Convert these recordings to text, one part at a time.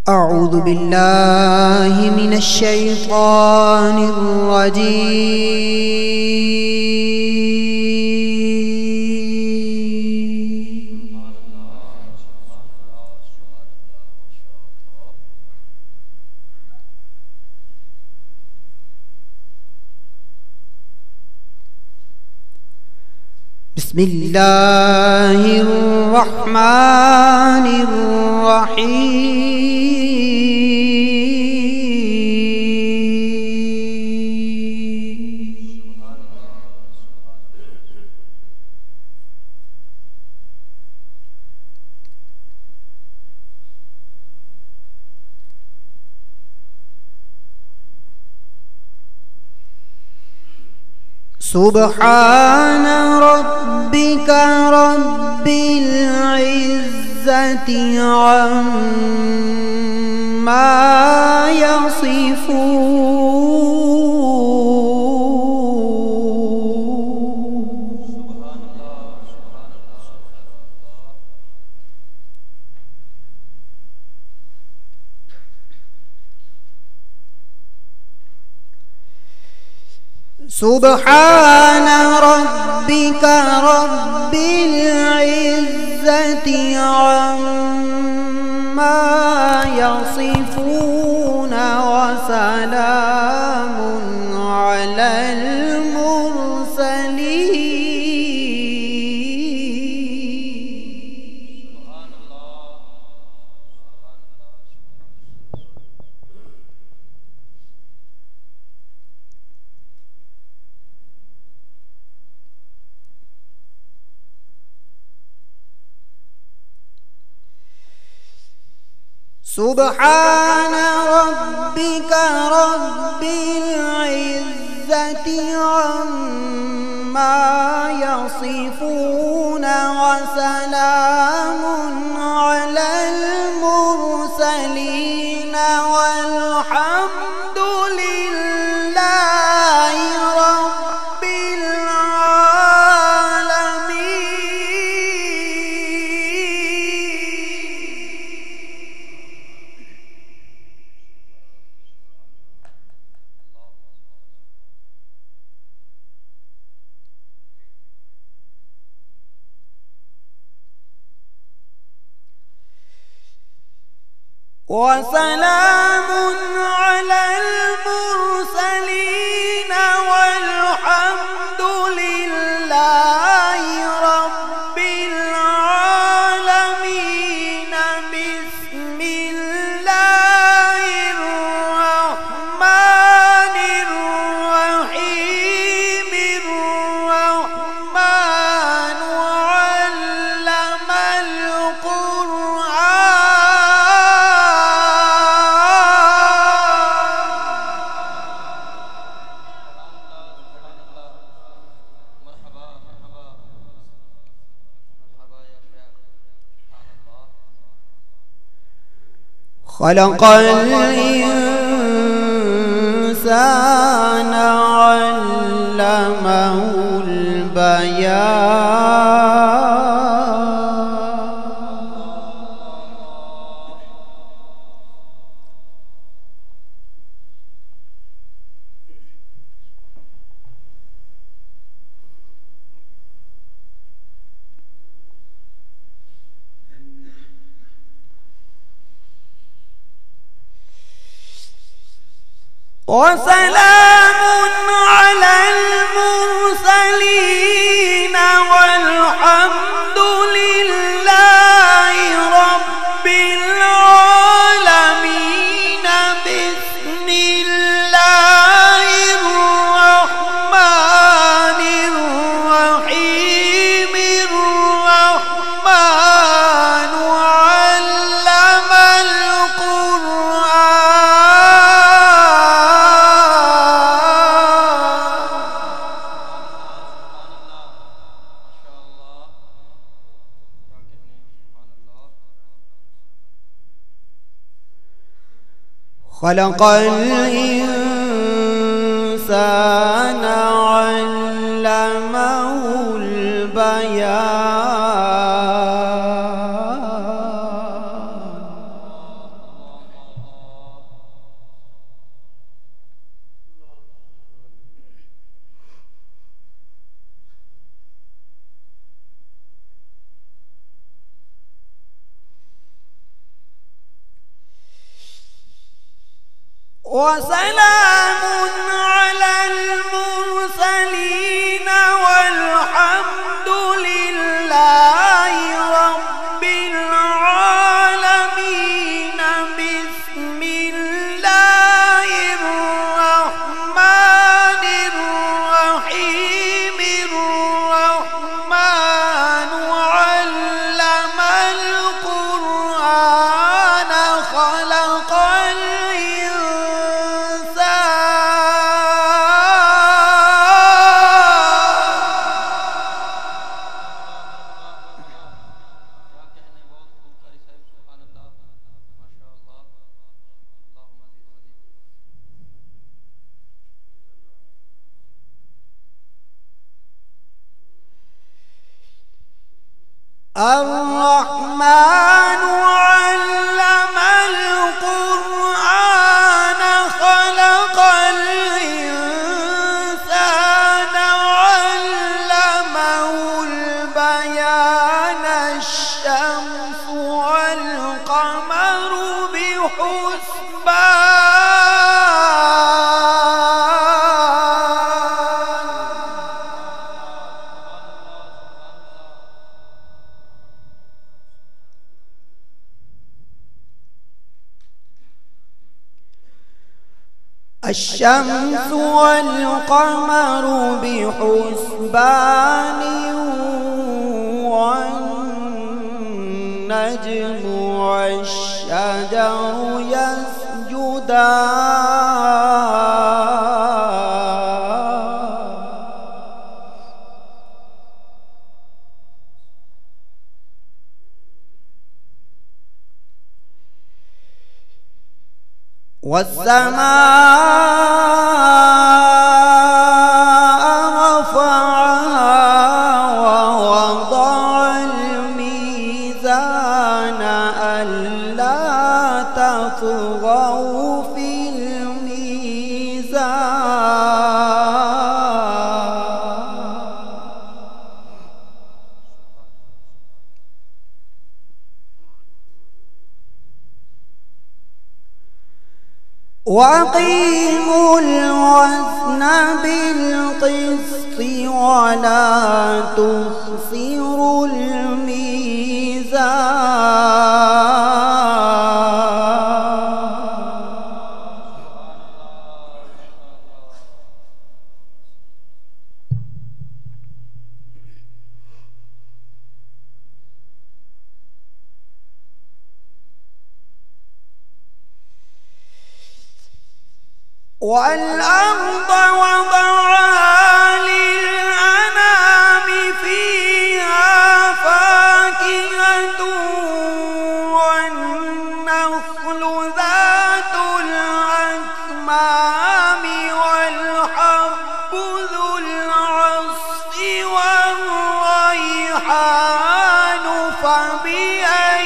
अऊज़ु बिल्लाहि मिनश शैतानिर रजीम। बिस्मिल्लाहिर रहमानिर रहीम। सुब्हान रब्बिका रब्बिल इज़्ज़ति अम्मा यसिफून। सुब्हान रब्बिका रब्बिल इज़्ज़ति अम्मा यसिफून व सलामुन अलल मुरसलीन। सुब्हान रब्बिका रब्बिल इज़्ज़ति अम्मा यसिफून व सलामुन अलल मुरसलीन वल्हम्दुलिल्लाहि रब्बिल वसलामुन अलल मुरसलीन वल्हम्दुलिल्लाहि रब्बिल आलमीन। बिस्मिल्लाहिर रहमानिर रहीमिर रहमानु अल्लमल खलक़ल इंसान अल्लमहुल बयान। वसलामुन अलल मुरसलीन वल्हम्दुलिल्लाहि रब्बिल आलमीन। बिस्मिल्लाहिर रहमानिर रहीमिर रहमानु अल्लमल खलक़ल इंसान अल्लमहुल बयान। وسلام على المرسلين والحمد لله رب العالمين. بسم الله الرحمن الرحيم. الرحمن علم القرآن خلق الرحمن علم القرآن خلق الإنسان علمه البيان. الشمس والقمر بحسبان. الشمس والقمر بحسبان. والنجم والشجر يسجدان. والسماء رفعها ووضع الميزان ألا تطغوا في الميزان. وأقيموا الوزن بالقسط ولا تخسروا الميزان. والأرض وضعها للأنام فيها فاكهة والنخل ذات الأكمام والحب ذو العصف والريحان. فبأي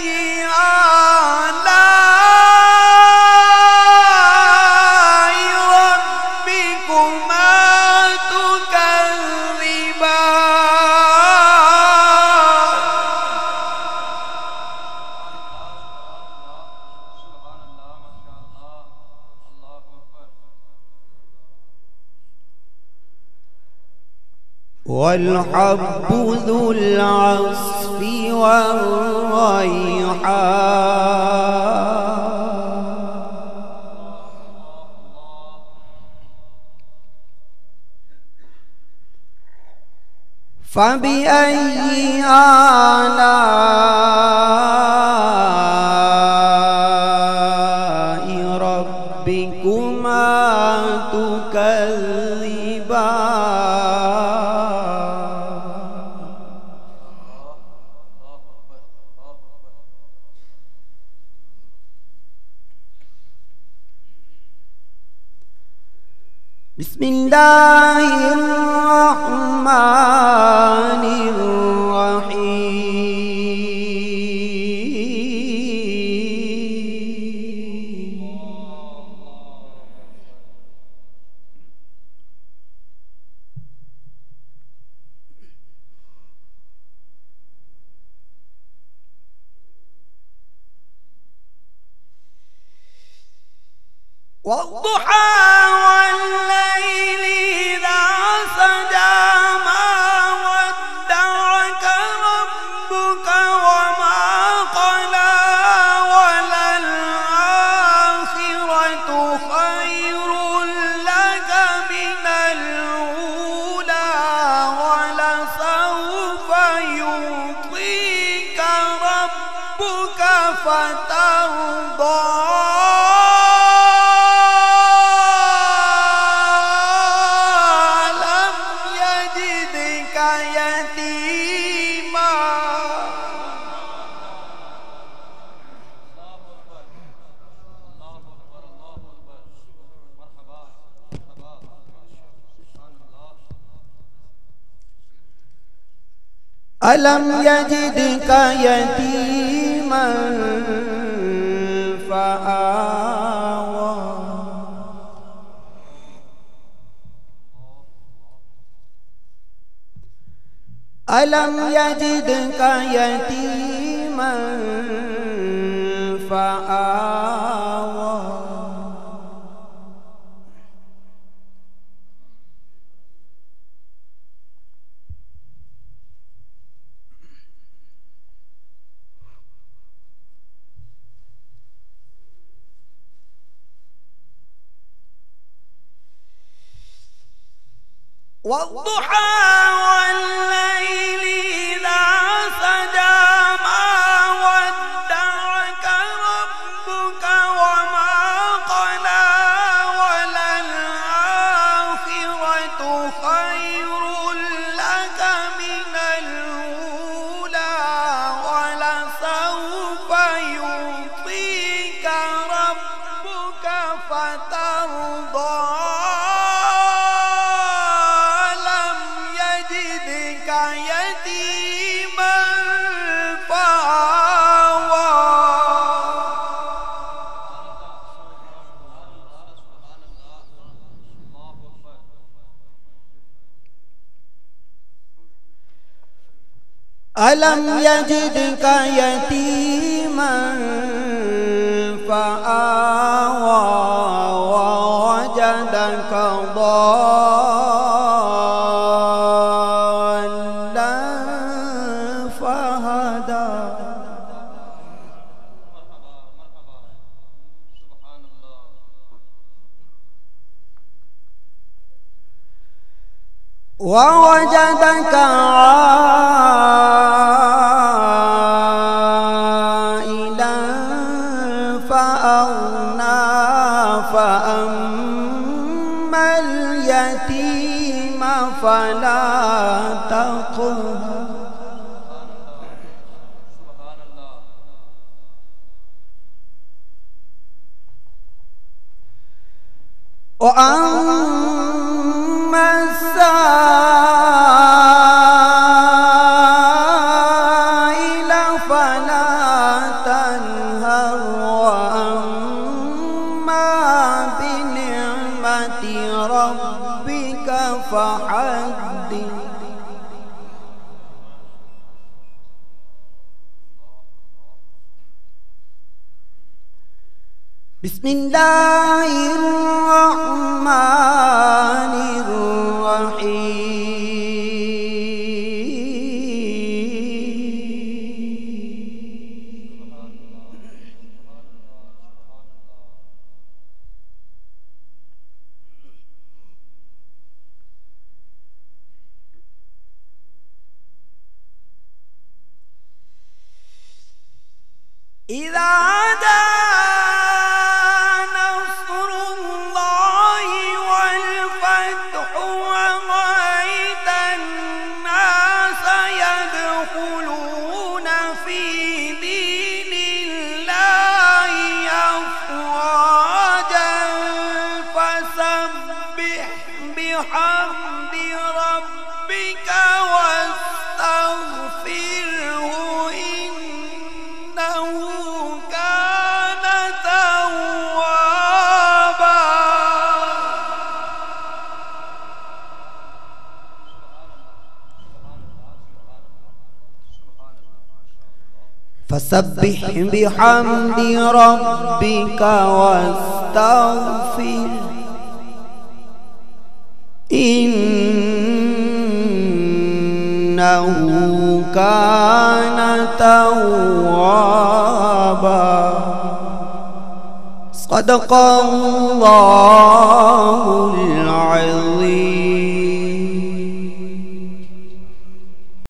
والحب ذو العصف والريحان. فبأي آلاء ربكما تكذبان. بسم الله الرحمن الرحيم. والضحى والليل إذا سجى ما ودعك ربك وما قلى وللآخرة خير لك من الأولى ولسوف يعطيك ربك فترضى ألم يجدك يتيما فآوى ألم يجدك يتيما فآوى والضحى والليل إذا سجى ما ودعك ربك وما قلى وللآخرة خير لك من الأولى ولسوف يعطيك ربك فترضى يتيما فآوى ألم يجدك يتيما فآوى ووجدك ضالا فهدى ووجدك عائلا فأغنى فأما اليتيم فلا تقهر وأما السائل فلا تنهر وأما بنعمة ربك فحدث بسم الله الرحمن الرحيم إذا بحمد ربك واستغفره إنه كان توابا فسبح بحمد ربك واستغفره واستغفر إنه كان توابا. صدق الله العظيم.